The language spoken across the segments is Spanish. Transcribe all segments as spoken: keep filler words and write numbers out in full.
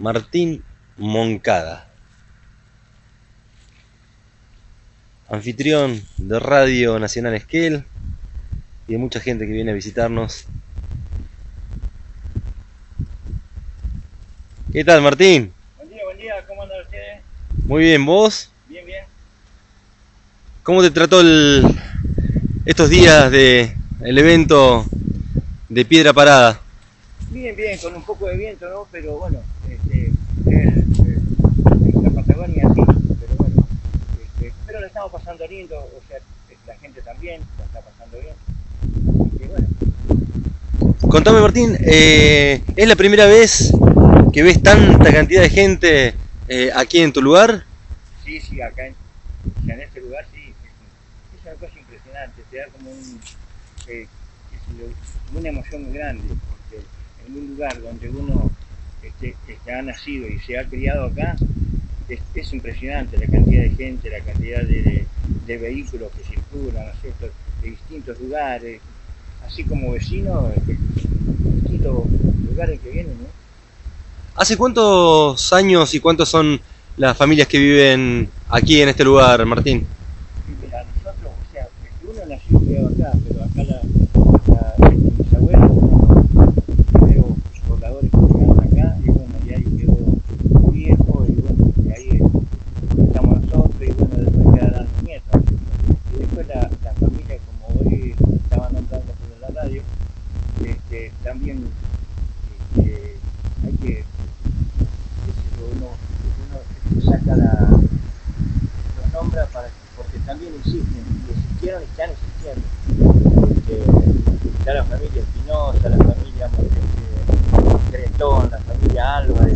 Martín Moncada, anfitrión de Radio Nacional Esquel y de mucha gente que viene a visitarnos. ¿Qué tal, Martín? Buen día, buen día, ¿cómo andan ustedes? Muy bien, ¿vos? Bien, bien. ¿Cómo te trató el, estos días de el evento de Piedra Parada? Bien, bien, con un poco de viento, ¿no? Pero bueno, este, eh, eh, la Patagonia sí, pero bueno, este, pero lo estamos pasando lindo, o sea, la gente también la está pasando bien. Así que bueno. Contame, Martín, eh, ¿es la primera vez que ves tanta cantidad de gente eh, aquí en tu lugar? Sí, sí, acá en, en este lugar sí, es, es una cosa impresionante, te da como un, eh, es una emoción muy grande, porque en un lugar donde uno este, este, ha nacido y se ha criado acá, es, es impresionante la cantidad de gente, la cantidad de, de, de vehículos que circulan, ¿no es cierto?, de distintos lugares, así como vecinos, de distintos lugares que vienen, ¿no? ¿Hace cuántos años y cuántos son las familias que viven aquí en este lugar, Martín? Y mira, nosotros, o sea, uno nació y criado acá, pero acá la, la, mis abuelos fueron los primeros pobladores que llegaron acá, y bueno, y ahí quedó un viejo, y bueno, y ahí estamos nosotros, y bueno, después quedarán los nietos. Y después la, la familia, como hoy estaban nombrando por la radio, este, también este, hay que, uno, uno saca la, los nombra para, porque también existen, existieron y están existiendo. Este, está la familia Espinosa, la familia este, Cretón, la familia Álvarez,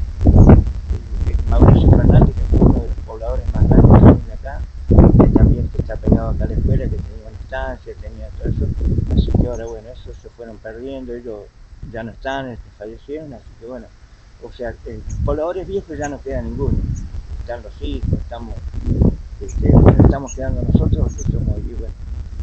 este, Mauricio Fernández, que fue uno de los pobladores más grandes de acá, que también que está pegado acá a la escuela, que tenía estancia, tenía todo eso. Así que ahora, bueno, esos se fueron perdiendo, ellos ya no están, este, fallecieron, así que bueno, o sea, eh, pobladores viejos ya no queda ninguno. Están los hijos, estamos, este, estamos quedando nosotros, que somos, y bueno,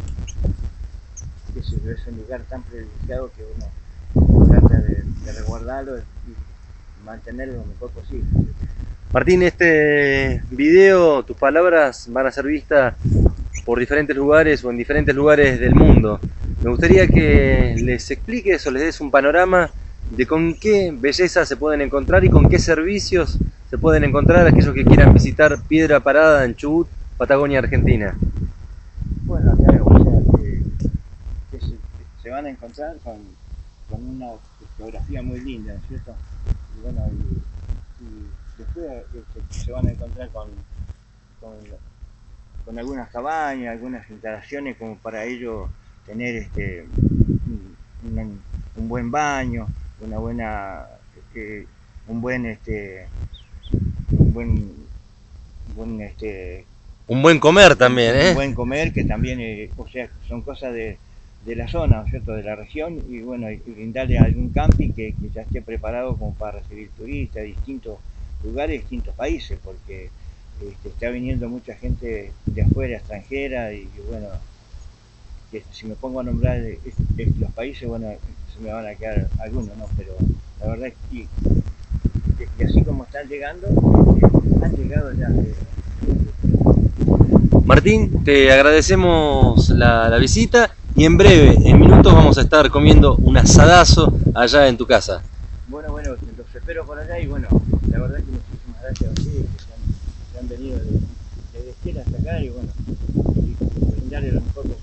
es, es un lugar tan privilegiado que uno trata de, de resguardarlo y mantenerlo lo mejor posible. Martín, este video, tus palabras van a ser vistas por diferentes lugares o en diferentes lugares del mundo. Me gustaría que les expliques o les des un panorama de con qué belleza se pueden encontrar y con qué servicios se pueden encontrar aquellos que quieran visitar Piedra Parada en Chubut, Patagonia, Argentina. Bueno, claro, o sea, que, que se, que se van a encontrar con, con una geografía muy linda, ¿no es cierto? Y bueno, y, y después este, se van a encontrar con, con, con algunas cabañas, algunas instalaciones como para ellos tener este, un, un buen baño, una buena, este, un buen, este, un buen, buen este, Un buen comer también, un, ¿eh? un buen comer que también, eh, o sea, son cosas de, de la zona, ¿no es cierto?, de la región, y bueno, y brindarle algún camping que, que ya esté preparado como para recibir turistas de distintos lugares, distintos países, porque este, está viniendo mucha gente de afuera, extranjera, y, y bueno, que si me pongo a nombrar eh, eh, los países, bueno, se me van a quedar algunos, ¿no? Pero la verdad es que, que, que así como están llegando, eh, han llegado ya. Eh, Martín, te agradecemos la, la visita y en breve, en minutos, vamos a estar comiendo un asadazo allá en tu casa. Bueno, bueno, los espero por allá y bueno, la verdad que muchísimas gracias a ustedes que se han, se han venido desde de, de hasta acá y bueno, y brindarle lo mejor posible.